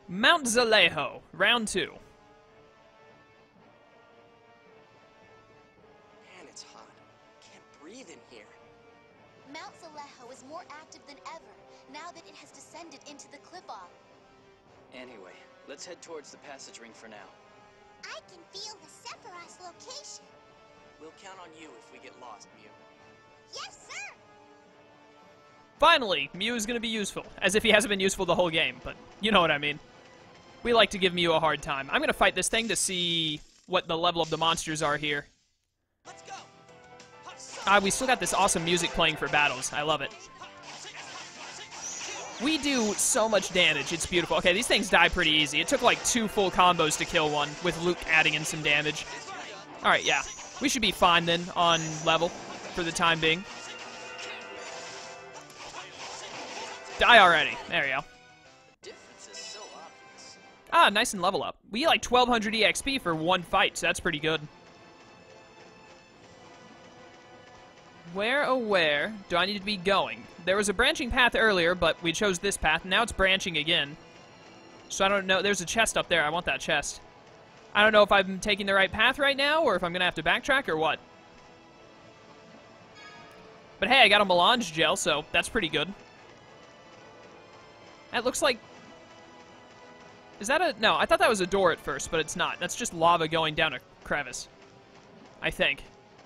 Mount Zalejo, round 2. Man, it's hot. Can't breathe in here. Mount Zalejo is more active than ever, now that it has descended into the cliff-off. Anyway, let's head towards the passage ring for now. I can feel the Sephiroth's location. We'll count on you if we get lost, Mew. Yes, sir! Finally, Mew is going to be useful. As if he hasn't been useful the whole game, but you know what I mean. We like to give Mew a hard time. I'm going to fight this thing to see what the level of the monsters are here. Let's go! We still got this awesome music playing for battles. I love it. We do so much damage. It's beautiful. Okay, these things die pretty easy. It took like 2 full combos to kill one, with Luke adding in some damage. Alright, yeah. We should be fine then on level for the time being. Die already. There we go. The difference is so obvious. Ah, nice and level up. We get like 1200 EXP for one fight, so that's pretty good. Where, oh where, do I need to be going? There was a branching path earlier, but we chose this path. Now it's branching again. So I don't know. There's a chest up there. I want that chest. I don't know if I'm taking the right path right now, or if I'm going to have to backtrack, or what. But hey, I got a melange gel, so that's pretty good. That looks like... Is that a... No, I thought that was a door at first, but it's not. That's just lava going down a crevice. I think.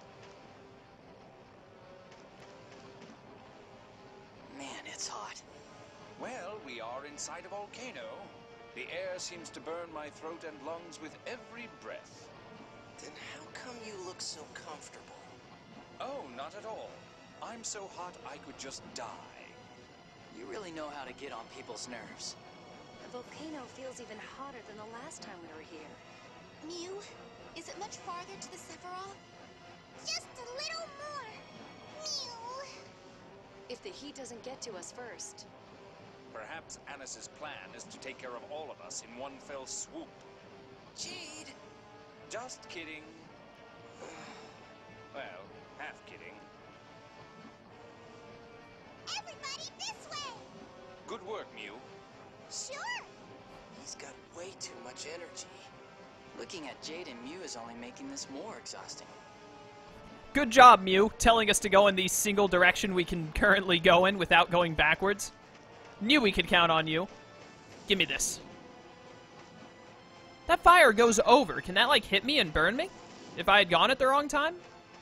Man, it's hot. Well, we are inside a volcano. The air seems to burn my throat and lungs with every breath. Then how come you look so comfortable? Oh, not at all. I'm so hot I could just die. You really know how to get on people's nerves. The volcano feels even hotter than the last time we were here. Mew, is it much farther to the Sephiroth? Just a little more. Mew. If the heat doesn't get to us first. Perhaps Anis's plan is to take care of all of us in one fell swoop. Jade! Just kidding. Well, half kidding. Everybody this way! Good work, Mew. Sure! He's got way too much energy. Looking at Jade and Mew is only making this more exhausting. Good job, Mew, telling us to go in the single direction we can currently go in without going backwards. Knew we could count on you. Give me this. That fire goes over. Can that, like, hit me and burn me? If I had gone at the wrong time?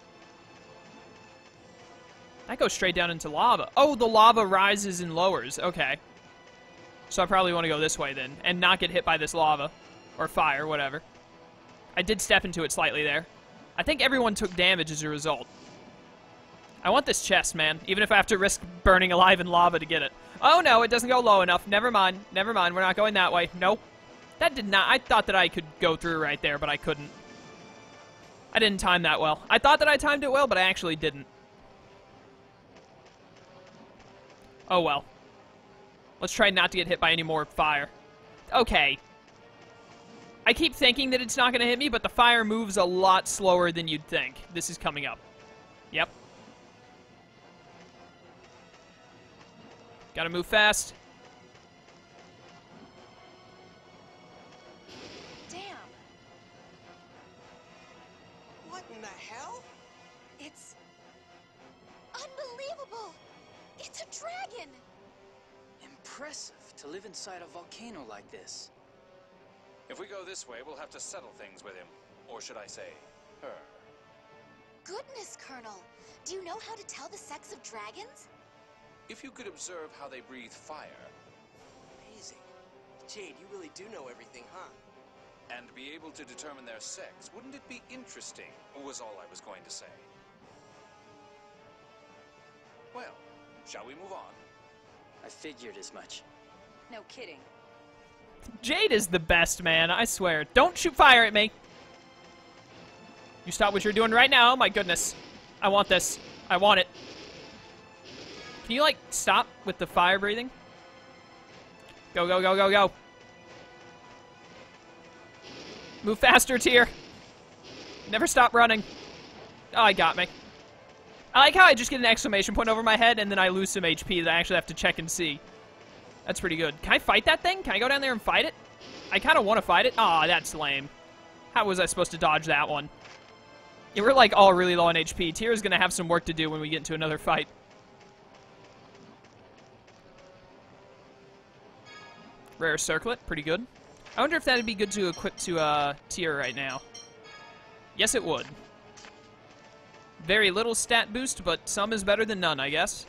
That goes straight down into lava. Oh, the lava rises and lowers. Okay. So I probably want to go this way then, and not get hit by this lava. Or fire, whatever. I did step into it slightly there. I think everyone took damage as a result. I want this chest, man, even if I have to risk burning alive in lava to get it. Oh no, it doesn't go low enough. Never mind. Never mind. We're not going that way. Nope. That did not... I thought that I could go through right there, but I couldn't. I didn't time that well. I thought that I timed it well, but I actually didn't. Oh well. Let's try not to get hit by any more fire. Okay. I keep thinking that it's not going to hit me, but the fire moves a lot slower than you'd think. This is coming up. Yep. Gotta move fast. Damn. What in the hell? It's... Unbelievable! It's a dragon! Impressive to live inside a volcano like this. If we go this way, we'll have to settle things with him. Or should I say, her. Goodness, Colonel. Do you know how to tell the sex of dragons? If you could observe how they breathe fire, Amazing. Jade, you really do know everything, huh? and be able to determine their sex, wouldn't it be interesting? Was all I was going to say. Well, shall we move on? I figured as much. No kidding. Jade is the best, man. I swear. Don't shoot fire at me. You stop what you're doing right now. Oh my goodness. I want this. I want it. Can you, like, stop with the fire breathing? Go, go, go, go, go. Move faster, Tyr. Never stop running. Oh, he got me. I like how I just get an exclamation point over my head and then I lose some HP that I actually have to check and see. That's pretty good. Can I fight that thing? Can I go down there and fight it? I kind of want to fight it. Aw, that's lame. How was I supposed to dodge that one? Yeah, we're like all really low on HP. Tira's gonna have some work to do when we get into another fight. Rare circlet, pretty good. I wonder if that'd be good to equip to Tira right now. Yes, it would. Very little stat boost, but some is better than none, I guess.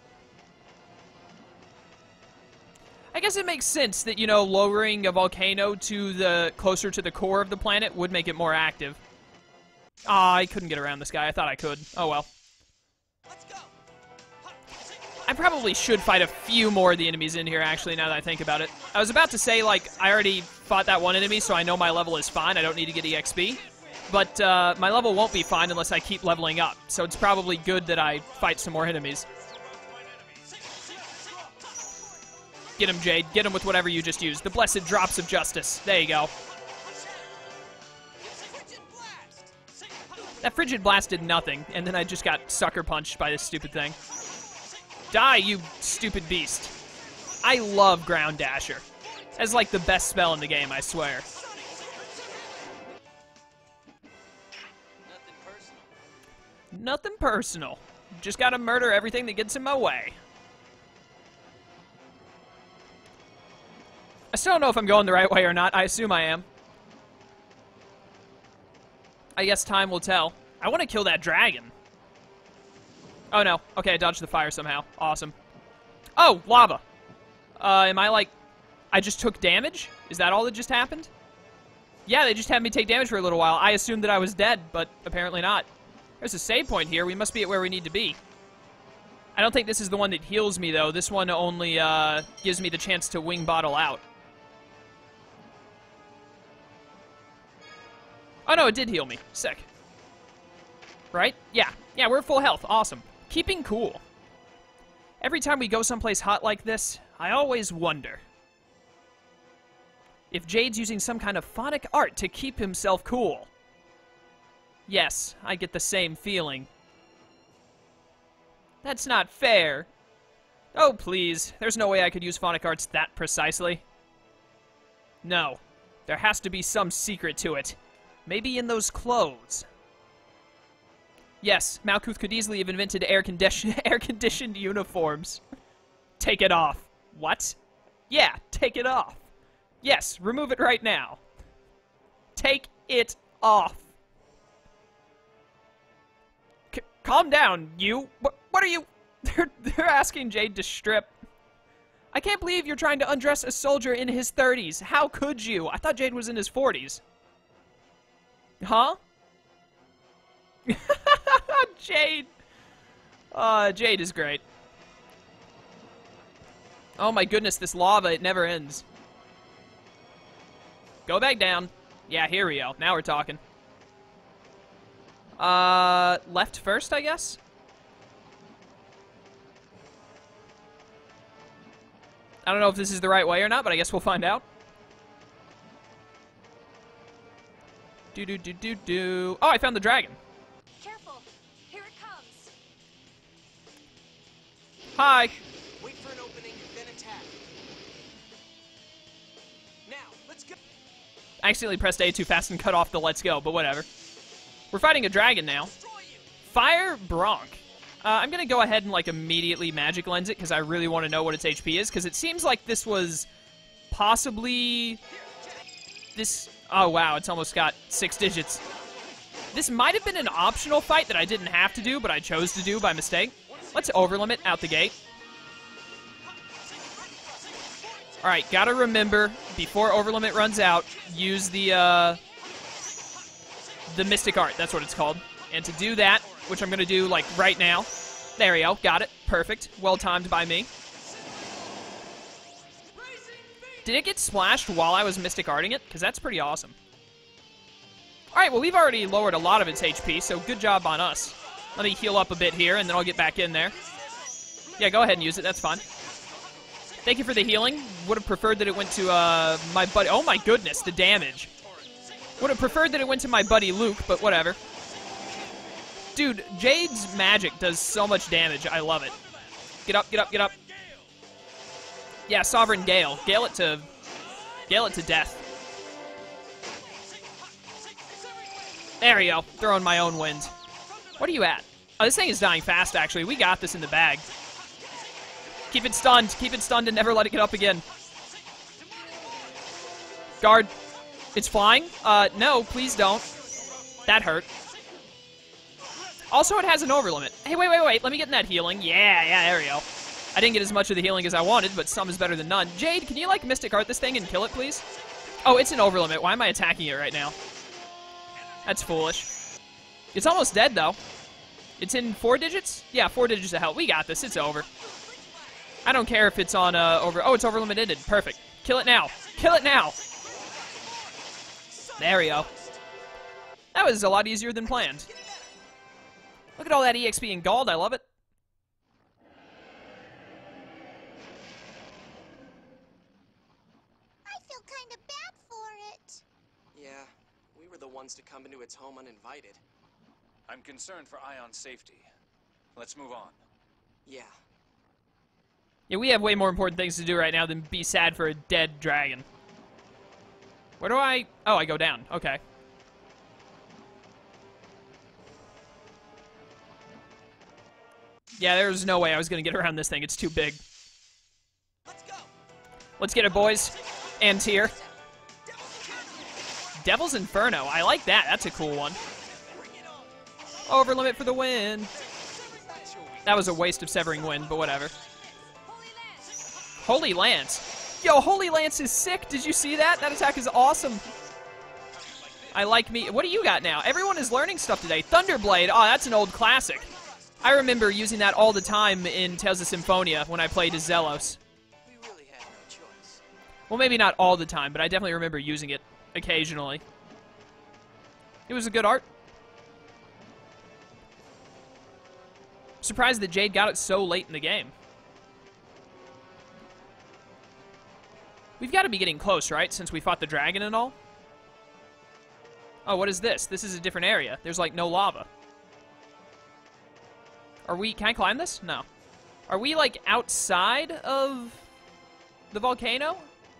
I guess it makes sense that, you know, lowering a volcano to the closer to the core of the planet would make it more active. Ah, I couldn't get around this guy. I thought I could. Oh well. I probably should fight a few more of the enemies in here, actually, now that I think about it. I was about to say, like, I already fought that one enemy, so I know my level is fine. I don't need to get EXP. But my level won't be fine unless I keep leveling up. So it's probably good that I fight some more enemies. Get him, Jade. Get him with whatever you just used. The blessed drops of justice. There you go. That frigid blast did nothing, and then I just got sucker punched by this stupid thing. Die, you stupid beast. I love Ground Dasher. That's like the best spell in the game, I swear. Nothing personal. Just gotta murder everything that gets in my way. I still don't know if I'm going the right way or not. I assume I am. I guess time will tell. I want to kill that dragon. Oh, no. Okay, I dodged the fire somehow. Awesome. Oh, lava. Am I like... I just took damage? Is that all that just happened? Yeah, they just had me take damage for a little while. I assumed that I was dead, but apparently not. There's a save point here. We must be at where we need to be. I don't think this is the one that heals me, though. This one only gives me the chance to wing bottle out. Oh, no, it did heal me. Sick. Right? Yeah. Yeah, we're full health. Awesome. Keeping cool. Every time we go someplace hot like this, I always wonder if Jade's using some kind of phonic art to keep himself cool. Yes, I get the same feeling. That's not fair. Oh, please. There's no way I could use phonic arts that precisely. No. There has to be some secret to it. Maybe in those clothes. Yes, Malkuth could easily have invented air-conditioned uniforms. Take it off. What? Yeah, take it off. Yes, remove it right now. Take it off. Calm down, you. What are you? They're asking Jade to strip. I can't believe you're trying to undress a soldier in his 30s. How could you? I thought Jade was in his 40s. Huh? Jade. Jade is great. Oh my goodness, this lava, it never ends. Go back down. Yeah, here we go. Now we're talking. Left first, I guess? I don't know if this is the right way or not, but I guess we'll find out. Do. Oh, I found the dragon. Careful. Here it comes. Hi. Wait for an opening, then attack. Now, let's go. I accidentally pressed A too fast and cut off the let's go, but whatever. We're fighting a dragon now. Fire Bronk. I'm going to go ahead and like immediately magic lens it because I really want to know what its HP is because it seems like this was possibly this... Oh, wow, it's almost got 6 digits. This might have been an optional fight that I didn't have to do, but I chose to do by mistake. Let's overlimit out the gate. All right, gotta remember, before overlimit runs out, use the Mystic Art. That's what it's called. And to do that, which I'm going to do, like, right now. There we go. Got it. Perfect. Well-timed by me. Did it get splashed while I was Mystic Arting it? Because that's pretty awesome. Alright, well, we've already lowered a lot of its HP, so good job on us. Let me heal up a bit here, and then I'll get back in there. Yeah, go ahead and use it. That's fine. Thank you for the healing. Would have preferred that it went to my buddy... Oh, my goodness, the damage. Would have preferred that it went to my buddy Luke, but whatever. Dude, Jade's magic does so much damage. I love it. Get up, get up, get up. Yeah, Sovereign Gale. Gale it to death. There we go. Throwing my own wind. What are you at? Oh, this thing is dying fast, actually. We got this in the bag. Keep it stunned. Keep it stunned and never let it get up again. Guard. It's flying? No, please don't. That hurt. Also, it has an over limit. Hey, wait. Let me get in that healing. Yeah, there we go. I didn't get as much of the healing as I wanted, but some is better than none. Jade, can you, like, Mystic Heart this thing and kill it, please? Oh, it's an over limit. Why am I attacking it right now? That's foolish. It's almost dead, though. It's in 4 digits? Yeah, 4 digits of health. We got this. It's over. I don't care if it's on, over... Oh, it's over limited. Perfect. Kill it now. Kill it now. There we go. That was a lot easier than planned. Look at all that EXP and gold. I love it. I feel kind of bad for it. Yeah, we were the ones to come into its home uninvited. I'm concerned for Ion's safety. Let's move on. Yeah. Yeah, we have way more important things to do right now than be sad for a dead dragon. Where do I... Oh, I go down. Okay. Yeah, there's no way I was going to get around this thing. It's too big. Let's go. Let's get it, boys. And tier. Devil's Inferno. I like that. That's a cool one. Over limit for the win. That was a waste of Severing Wind, but whatever. Holy Lance. Yo, Holy Lance is sick. Did you see that? That attack is awesome. I like me. What do you got now? Everyone is learning stuff today. Thunderblade. Oh, that's an old classic. I remember using that all the time in Tales of Symphonia when I played as Zelos. We really had no choice. Well, maybe not all the time, but I definitely remember using it occasionally. It was a good art. Surprised that Jade got it so late in the game. We've got to be getting close, right? Since we fought the dragon and all. Oh, what is this? This is a different area. There's, like, no lava. Are we... Can I climb this? No. Are we, like, outside of the volcano?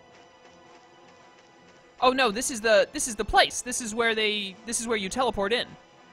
Oh, no, this is the place. This is where you teleport in.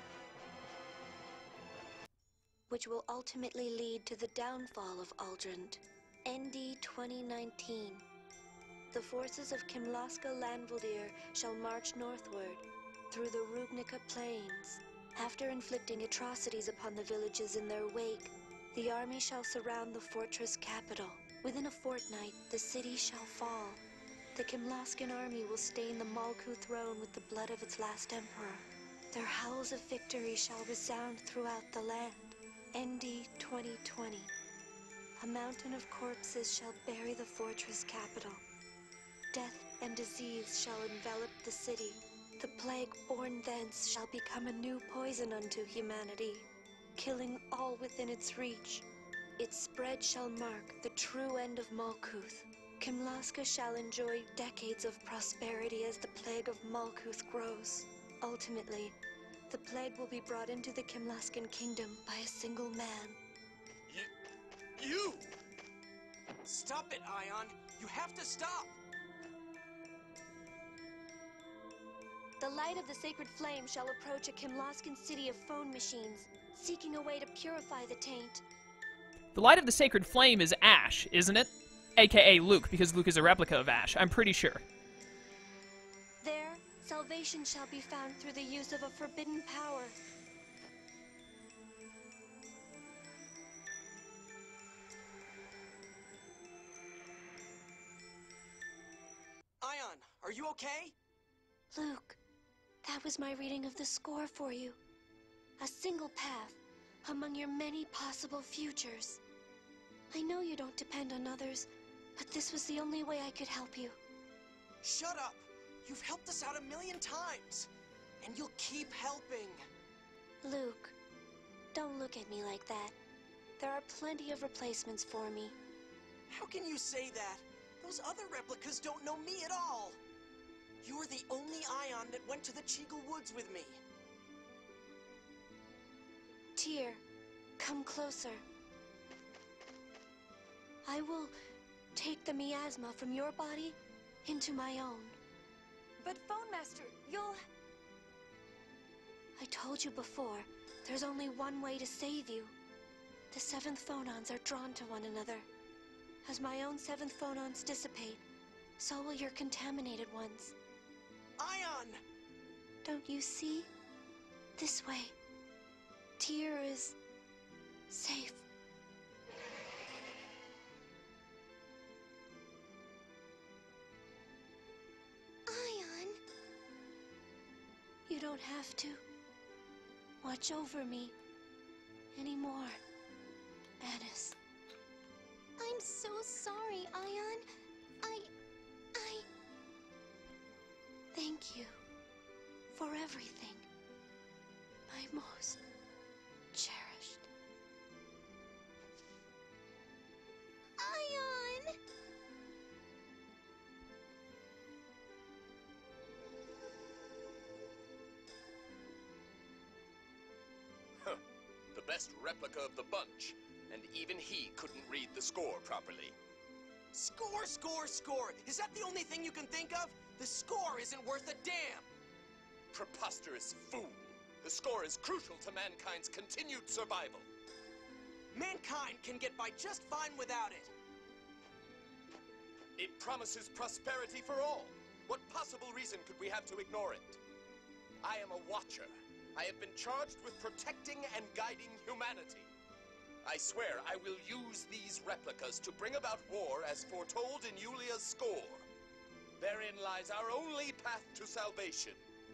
Which will ultimately lead to the downfall of Aldrand. ND 2019. The forces of Kimlaska Landvaldir shall march northward through the Rugnica Plains. After inflicting atrocities upon the villages in their wake, the army shall surround the fortress capital. Within a fortnight, the city shall fall. The Kimlaskan army will stain the Malku throne with the blood of its last emperor. Their howls of victory shall resound throughout the land. ND 2020. A mountain of corpses shall bury the fortress capital. Death and disease shall envelop the city. The plague born thence shall become a new poison unto humanity, killing all within its reach. Its spread shall mark the true end of Malkuth. Kimlaska shall enjoy decades of prosperity as the plague of Malkuth grows. Ultimately, the plague will be brought into the Kimlaskan kingdom by a single man. You! Stop it, Ion! You have to stop! The light of the sacred flame shall approach a Kimlaskan city of phone machines, seeking a way to purify the taint. The light of the sacred flame is Ash, isn't it? AKA Luke, because Luke is a replica of Ash. I'm pretty sure. There, salvation shall be found through the use of a forbidden power. Ion, are you okay? Luke, that was my reading of the score for you. A single path among your many possible futures. I know you don't depend on others, but this was the only way I could help you. Shut up! You've helped us out 1,000,000 times! And you'll keep helping! Luke, don't look at me like that. There are plenty of replacements for me. How can you say that? Those other replicas don't know me at all! You're the only Ion that went to the Chigal Woods with me. Tyr, come closer. I will take the miasma from your body into my own. But Phone Master, you'll... I told you before, there's only one way to save you. The 7th phonons are drawn to one another. As my own 7th phonons dissipate, so will your contaminated ones. Ion! Don't you see? This way. Tyr is safe. Ion. You don't have to watch over me anymore, Anis. I'm so sorry, Ion. Thank you for everything, my most cherished. Ion! Huh. The best replica of the bunch, and even he couldn't read the score properly. Score, score, score! Is that the only thing you can think of? The score isn't worth a damn! Preposterous fool! The score is crucial to mankind's continued survival. Mankind can get by just fine without it. It promises prosperity for all. What possible reason could we have to ignore it? I am a watcher. I have been charged with protecting and guiding humanity. I swear I will use these replicas to bring about war as foretold in Yulia's score. Therein lies our only path to salvation.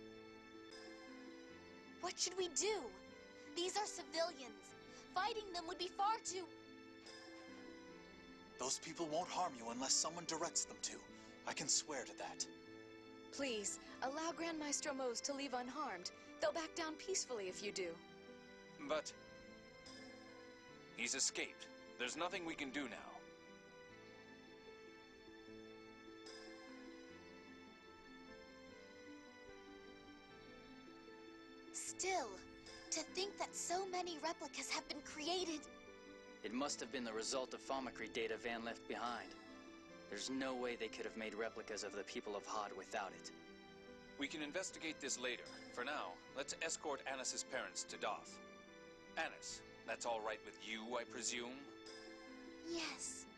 What should we do? These are civilians. Fighting them would be far too... Those people won't harm you unless someone directs them to. I can swear to that. Please, allow Grand Maestro Mose to leave unharmed. They'll back down peacefully if you do. But he's escaped. There's nothing we can do now. Still, to think that so many replicas have been created. It must have been the result of Famicry data Van left behind. There's no way they could have made replicas of the people of Hod without it. We can investigate this later. For now, let's escort Anis's parents to Doth. Anis, that's all right with you, I presume? Yes.